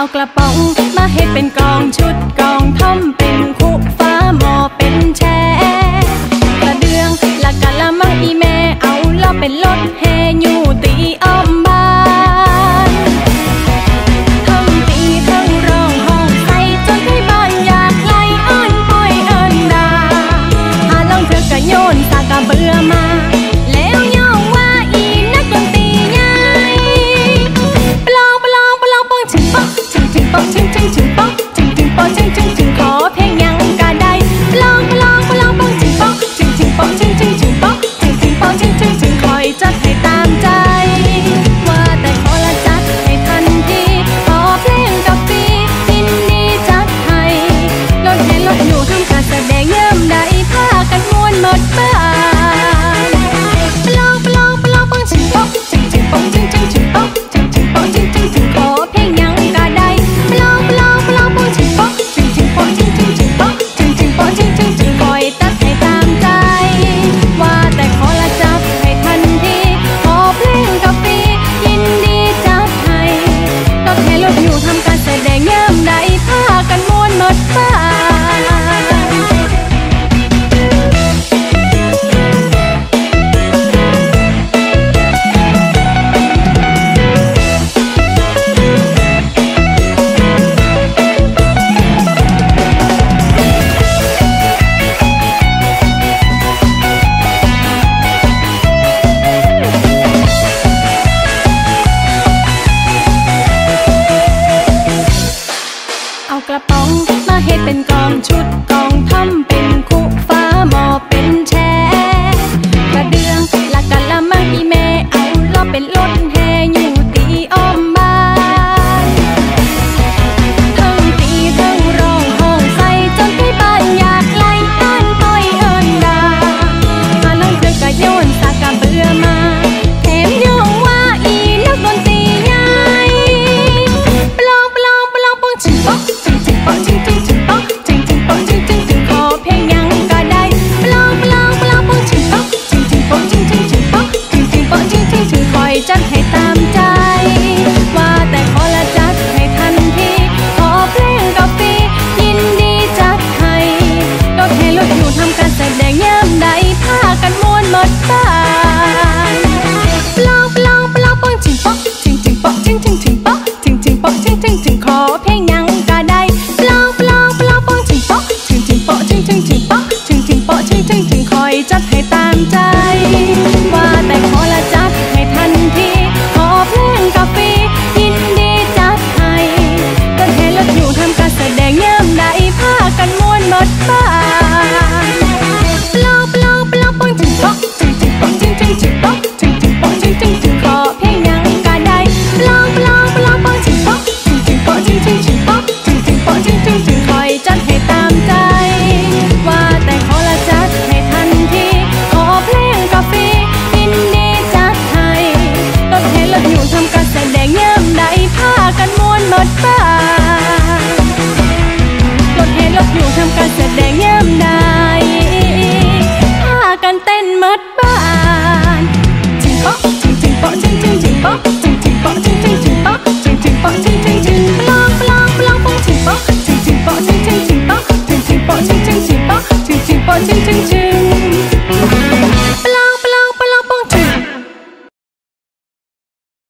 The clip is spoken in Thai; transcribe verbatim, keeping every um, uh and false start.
กระป๋องมาเฮ็ดเป็นกองชุดกองท่อมเป็นคุฟ้าหมอเป็นแช่กระเดืองละกะละมังอีแม่เอาล้อเป็นรถแห่อยู่ตีอ้อมบ้านทั้งตีทั้งร้องห้องใส่จนให้บ้านอยากไล่เอิ้นปล่อยเอิ้นดาหาลองเธอกะโยนสากะเบื่อมาแล้วย่องว่าอีนักดนตรีใหญ่ปลองปลองปลองปองถึงปองถึงถึงปองถึงถึงถึงปองถึงถึงปองถึงถึงถึงขอเพลงยังกะได้ปลองปลองปลองปองถึงปองถึงถึงปองถึงถึงถึงปองถึงถึงปองถึงถึงถึงคอยจัดให้ตามใจว่าแต่ขอละจัดให้ทันทีขอเพลงกับปียินดีจัดให้รถแห่รถอยู่ทำการแสดงเยิ่มได้พากันม่วนหมดบ้านปลองปลองปลองปองถึงปองถึงถึงปองถึงถึงถึงปองถึงถึงปองถึงถึงถึงขอเพลงยังกะได้ปลองปลองปลองปองถึงปองถึงถึงปองถึงถึงถึงปองถึงถึงปองถึงถึงถึงคอยจัดให้ตามใจว่าแต่ขอละจับให้ทันทีขอเพลงกับปียินดีจัดให้รถแห่รถอยู่ทำการแสดงเยิ่มได้พากันม่วนหมดบ้านเอากระป๋องมาเฮ็ดเป็นกองชุดกองท่อมเป็นคุฟ้าหมอเป็นแช่กระเดืองละกะละมังอีแม่เอาล้อเป็นรถแห่อยู่ตีอ้อมบ้านทั้งตีทั้งร้องห้องใส่จนให้บ้านอยากไล่เอิ้นปล่อยเอิ้นดาหาลังเธอกะโยนสากะเบื่อมาแถมย่องว่าอีนักดนตรีใหญ่ปลองปลองปลองปองถึงปองถึงถึงปองถึงถึงถึงปองถึงถึงปองถึงถึงถึงขอเพลงยังกะได้ปลองปลองปลองปองถึงปองถึงถึงปองถึงถึงถึงปองถึงถึงปองถึงถึงถึงคอยจัดให้ตามใจ